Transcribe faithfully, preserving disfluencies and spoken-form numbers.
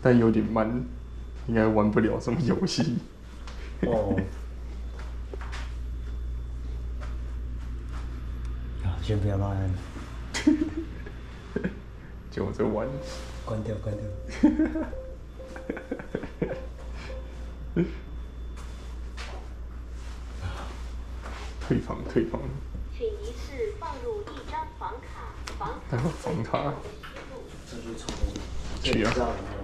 但有点慢，应该玩不了什么游戏。 哦。啊，先不要乱按。 就我在玩。 关掉，关掉。 退房，退房。 请一次放入一张房卡，房卡。 还有房卡。 这就从。 去啊。